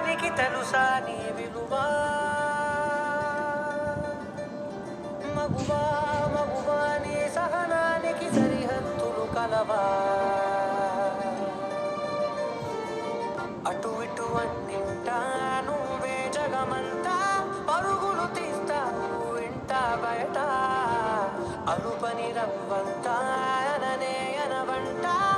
నీకి తెలుసా నీ విలువా మగువా మగువా నీ సహనానికి సరిహద్దులు కలవా అటు ఇటు అన్నింటా నువ్వే జగమంతా పరుగులు తీస్తావు ఇంట బయట అలుపని రవ్వంతా అననే అనవంట